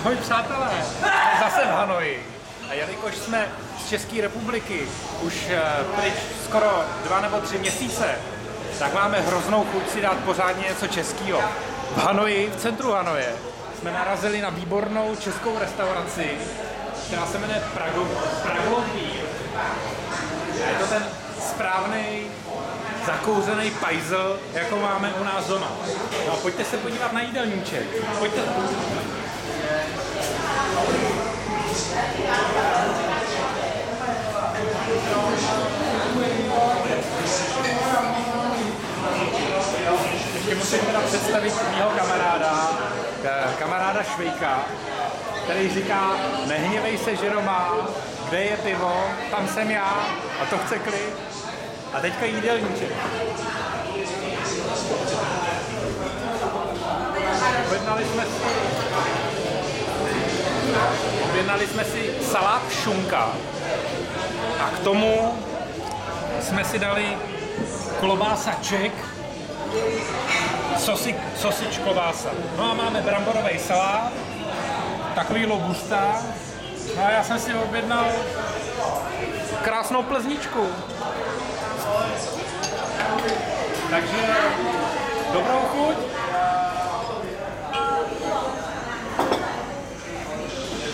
Ahoj přátelé, zase v Hanoji. A jelikož jsme z České republiky už pryč skoro 2 nebo 3 měsíce, tak máme hroznou chuť si dát pořádně něco českého. V Hanoji, v centru Hanoje, jsme narazili na výbornou českou restauraci, která se jmenuje Pragový. Je to ten správný zakouřený pajzl, jako máme u nás doma. No a pojďte se podívat na jídelníček. Pojďte. Ještě musím teda představit mýho kamaráda Švejka, který říká, nehněvej se, ženo má, kde je pivo, tam jsem já a to chce klid. A teďka jídelníček. Objednali jsme si salát šunka a k tomu jsme si dali klobásaček, sosič klobása. No a máme bramborový salát, takový lobusta. No a já jsem si objednal krásnou plzničku. Takže dobrou chuť.